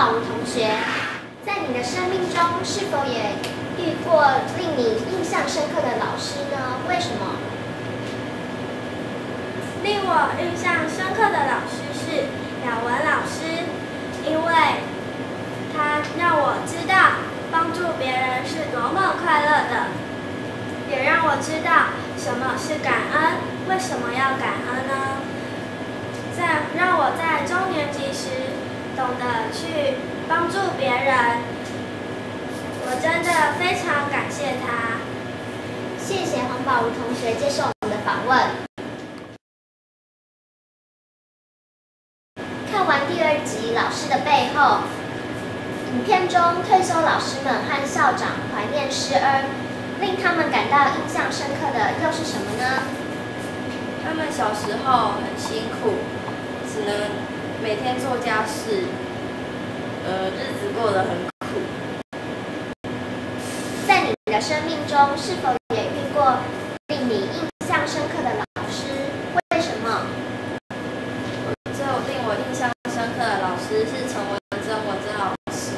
宝如同学，在你的生命中是否也遇过令你印象深刻的老师呢？为什么？ 令我印象深刻的老师是雅文老师，因为他让我知道帮助别人是多么快乐的，也让我知道什么是感恩，为什么要感恩呢？让我在中年级时懂得去帮助别人，我真的非常感谢他。 谢谢黄宝如同学接受我们的访问。看完第2集《老师的背后》，影片中退休老师们和校长怀念师恩，令他们感到印象深刻的又是什么呢？ 他们小时候很辛苦，只能每天做家事，日子过得很苦。 在你的生命中，是否也遇过令你印象深刻的老师？为什么？ 最令我印象深刻的老师是陈文珍老师，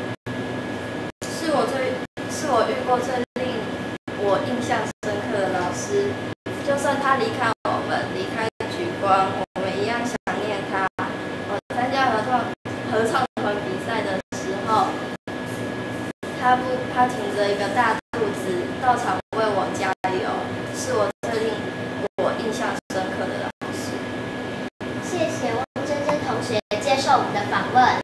是我遇过最令我印象深刻的老师。就算他离开我们，离开莒光，我们一样想念他。我参加合唱团比赛的时候，他挺着一个大肚子到场为我加油，是我最令我印象深刻的老师。 谢谢汪珍珍同学接受我们的访问。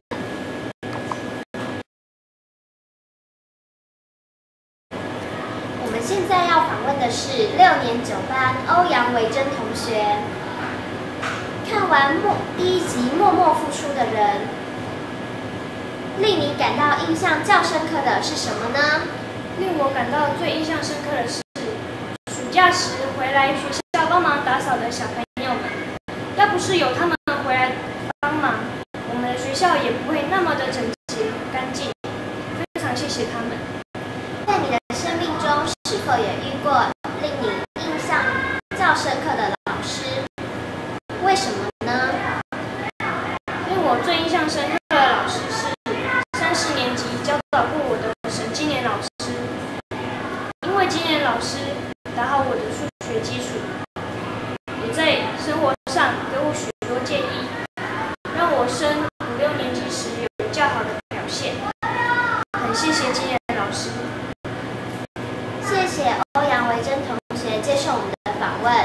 我们现在要访问的是6年9班欧阳维珍同学。看完第1集《默默付出的人》，令你感到印象较深刻的是什么呢？ 令我感到最印象深刻的是，暑假时回来学校帮忙打扫的小朋友们。要不是有他们回来帮忙，我们的学校也不会那么的整洁干净。非常谢谢他们。 在你的生命中，是否也遇过令你印象较深刻的老师？为什么呢？ 令我最印象深刻的老师是3、4年级教导过我的沈金莲老师。因为金莲老师打好我的数学基础，也在生活上给我许多建议，让我升5、6年级时有较好的表现。很谢谢金莲老师。 谢谢欧阳维珍同学接受我们的访问。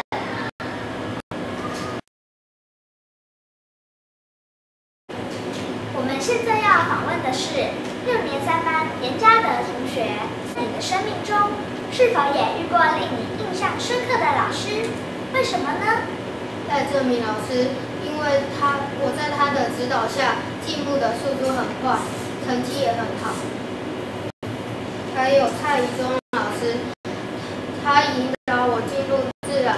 我们现在要访问的是6年3班严嘉德同学。在你的生命中，是否也遇过令你印象深刻的老师？为什么呢？ 戴正明老师，因为我在他的指导下进步的速度很快，成绩也很好。还有蔡宜中老师，他引导我进入自然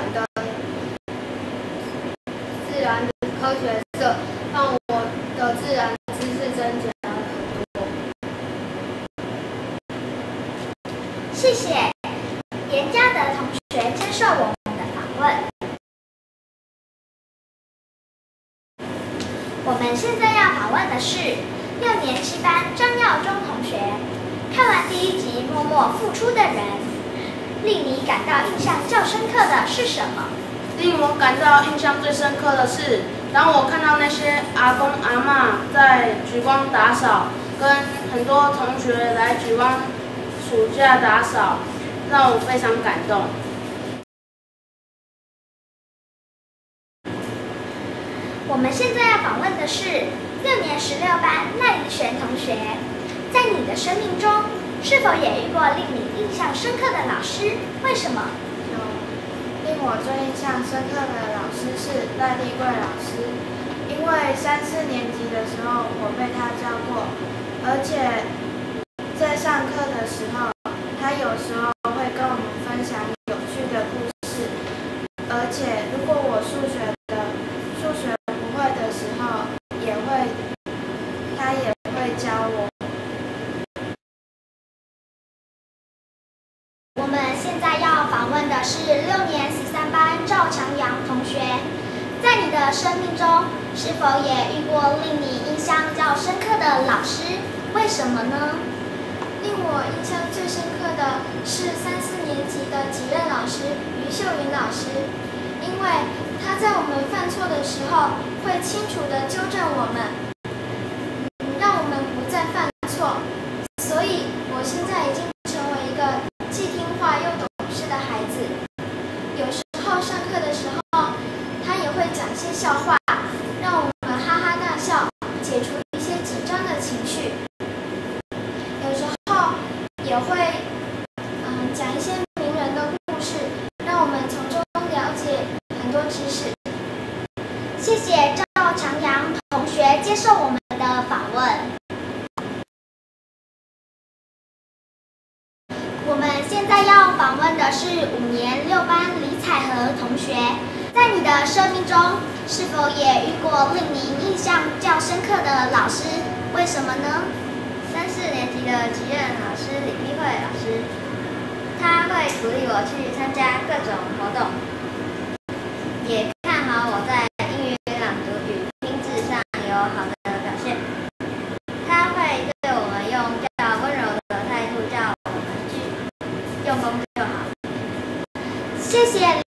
科学社，让我的自然知识增加了很多。 谢谢严嘉德同学接受我们的访问。我们现在要访问的是6年7班张耀忠同学。看完第1集《默默付出的人》，令你感到印象较深刻的是什么？ 令我感到印象最深刻的是，当我看到那些阿公阿嬷在莒光打扫，跟很多同学来莒光暑假打扫，让我非常感动。 我们现在要访问的是6年16班赖怡璇同学。在你的生命中，是否也遇过令你印象深刻的老师？为什么？ 令我最印象深刻的老师是赖丽贵老师，因为3、4年级的时候我被他教过，而且在上课的时候，他有时候会跟我们分享有趣的故事，而且如果我数学不会的时候，他也会教我。 我们现在要访问的是6年13班赵强阳同学。在你的生命中， 是否也遇过令你印象较深刻的老师？为什么呢？ 令我印象最深刻的是3、4年级的级任老师于秀云老师，因为他在我们犯错的时候会清楚地纠正我们，让我们不再犯错。所以我现在已经成为一个既听话又懂事的孩子。有时候上课的时候，他也会讲些笑话，让我们哈哈大笑，解除一些紧张的情绪。有时候也会讲一些名人的故事，让我们从中了解很多知识。 谢谢赵长阳同学接受我们的访问。我们现在要访问的是5年6班李彩和同学。在你的生命中，是否也遇过令你印象较深刻的老师？为什么呢 ？3、4年级的级任老师李碧慧老师，他会鼓励我去参加各种活动，也看好我在英语朗读与拼字上有好的表现。他会对我们用较温柔的态度，叫我们去用功就好。 谢谢